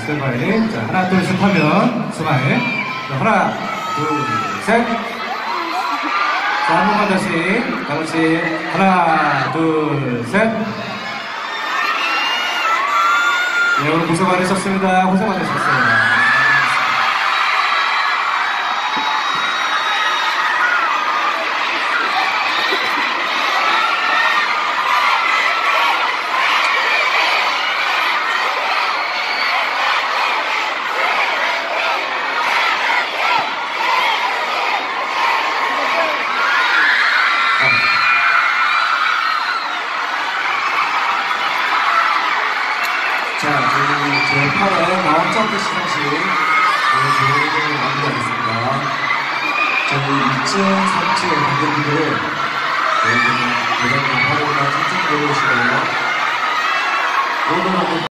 스탠바이. 자, 하나, 둘, 셋 하면 스마일. 자, 하나, 둘, 셋. 자, 한 번만 다시. 다 같이. 하나, 둘, 셋. 네, 오늘 고생 많으셨습니다. 고생 많으셨어요. 자, 저희 제8회 마음점프 시상식 진행을 마무리하겠습니다. 저희 2층, 3층 관객분들은 저희 대단히 8회가 tingting 보여주시고요.